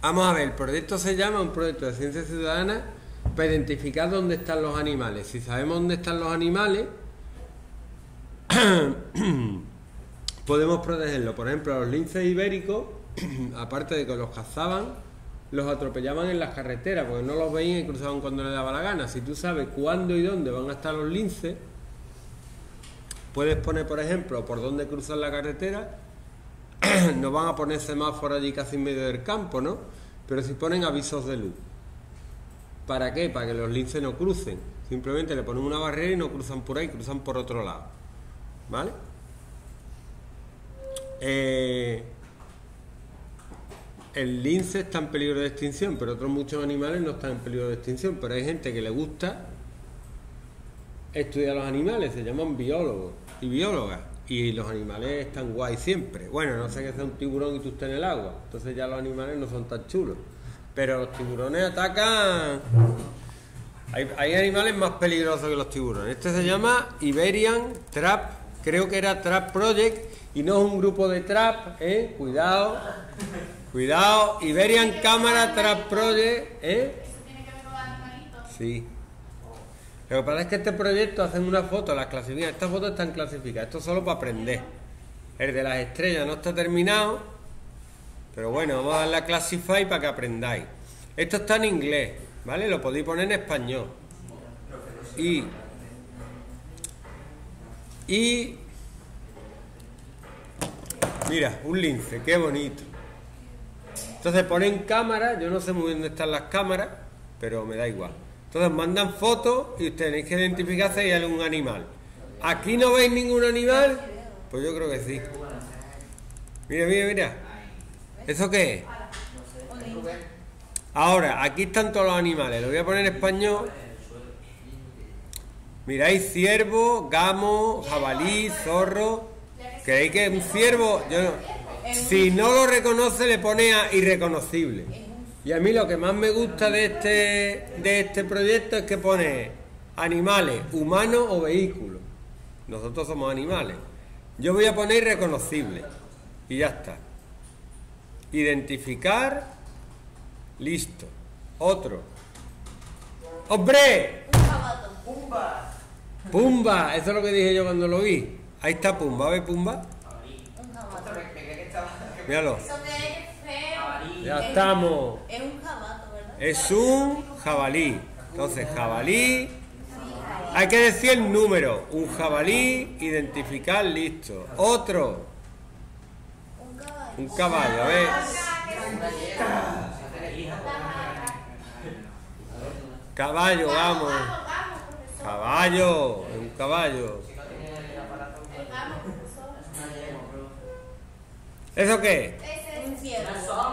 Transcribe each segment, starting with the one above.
Vamos a ver, el proyecto se llama un proyecto de ciencia ciudadana para identificar dónde están los animales. Si sabemos dónde están los animales, podemos protegerlos. Por ejemplo, los linces ibéricos, aparte de que los cazaban, los atropellaban en las carreteras, porque no los veían y cruzaban cuando les daba la gana. Si tú sabes cuándo y dónde van a estar los linces, puedes poner, por ejemplo, por dónde cruzan la carretera. No van a poner semáforos allí casi en medio del campo, ¿no? Pero si ponen avisos de luz. ¿Para qué? Para que los linces no crucen. Simplemente le ponen una barrera y no cruzan por ahí, cruzan por otro lado. ¿Vale? El lince está en peligro de extinción, pero otros muchos animales no están en peligro de extinción. Pero hay gente que le gusta estudiar los animales, se llaman biólogos y biólogas. Y los animales están guay siempre. Bueno, no sé que sea un tiburón y tú estés en el agua. Entonces ya los animales no son tan chulos. Pero los tiburones atacan. Hay animales más peligrosos que los tiburones. Este se llama Iberian Trap. Creo que era Trap Project. Y no es un grupo de trap, ¿eh? Cuidado. Cuidado. Iberian Cámara Trap Project, ¿eh? ¿Eso tiene que ver con los animalitos? Sí. Lo que pasa es que este proyecto hacen una foto, las clasifican. Estas fotos están clasificadas, esto es solo para aprender. El de las estrellas no está terminado, pero bueno, vamos a darle a Classify para que aprendáis. Esto está en inglés, ¿vale? Lo podéis poner en español. Y mira, un lince, qué bonito. Entonces ponen cámara, yo no sé muy bien dónde están las cámaras, pero me da igual. Entonces mandan fotos y ustedes tenéis que identificar si hay algún animal. ¿Aquí no veis ningún animal? Pues yo creo que sí. Mira, mira, mira. ¿Eso qué es? Ahora, aquí están todos los animales. Lo voy a poner en español. Miráis ciervo, gamo, jabalí, zorro. ¿Creéis que es un ciervo? Yo no. Si no lo reconoce, le pone a irreconocible. Y a mí lo que más me gusta de este proyecto es que pone animales, humanos o vehículos. Nosotros somos animales. Yo voy a poner irreconocible. Y ya está. Identificar. Listo. Otro. ¡Hombre! Un jabato. ¡Pumba! ¡Pumba! Eso es lo que dije yo cuando lo vi. Ahí está Pumba. ¿Ves Pumba? Un jabato. Míralo. Eso que es feo. Ya estamos. Es un jabato, ¿verdad? Es un jabalí. Entonces, jabalí. Hay que decir el número. Un jabalí, identificar, listo. Otro. Un caballo. Un caballo, a ver. Caballo, vamos. Caballo, es un caballo. ¿Eso qué es? Ese es un ciervo.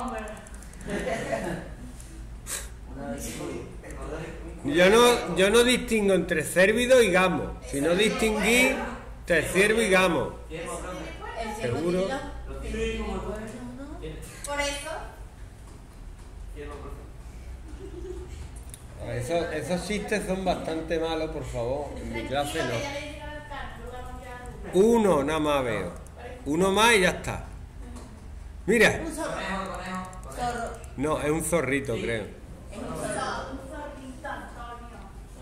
Yo no distingo entre cérvido y gamo. Si no distinguí entre ciervo y gamo. El ciervo Seguro. tiene por eso. Esos chistes son bastante malos, por favor. En mi clase no. Uno nada más veo. Uno más y ya está. Mira. Un zorro. Zorro. No, es un zorrito, creo. Es un zorro. Un zorrito, Antonio.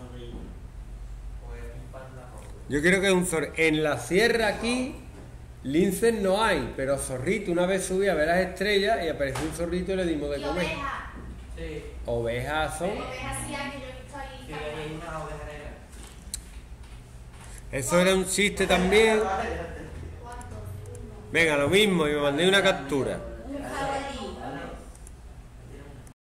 Yo creo que es un zorrito. En la sierra aquí, linces no hay, pero zorrito. Una vez subí a ver las estrellas y apareció un zorrito y le dimos de Y comer. oveja. Sí. Ovejas son. Oveja sí hay que yo he visto ahí. Sí, hay una oveja negra. Eso era un chiste también. ¿Cuántos? Venga, lo mismo, y me mandé una captura. Un jabalí.